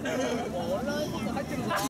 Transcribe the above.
もうオンライン入ってるぞ。